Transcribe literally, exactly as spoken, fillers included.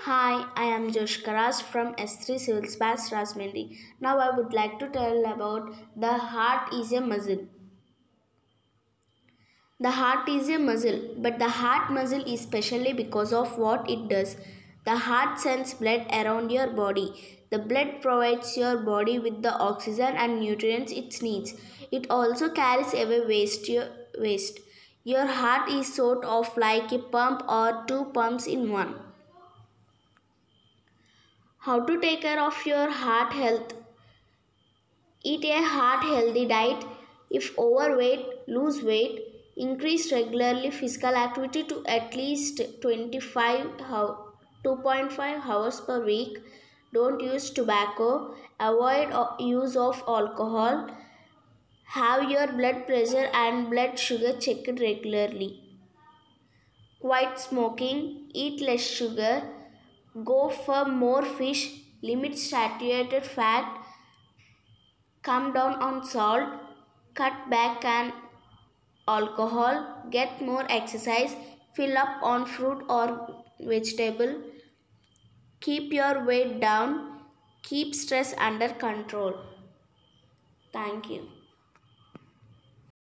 Hi, I am Josh Karas from S three Civil Space Rajahmundry. Now I would like to tell about the heart is a muscle. The heart is a muscle, but the heart muscle is specially because of what it does. The heart sends blood around your body. The blood provides your body with the oxygen and nutrients it needs. It also carries away waste. Your, waste. Your heart is sort of like a pump or two pumps in one. How to take care of your heart health? Eat a heart healthy diet. If overweight, lose weight. Increase regularly physical activity to at least twenty-five two point five hours per week. Don't use tobacco. Avoid use of alcohol. Have your blood pressure and blood sugar checked regularly. Quit smoking. Eat less sugar. Go for more fish. Limit saturated fat. Come down on salt, cut back on alcohol, get more exercise, fill up on fruit or vegetable, keep your weight down, keep stress under control. Thank you.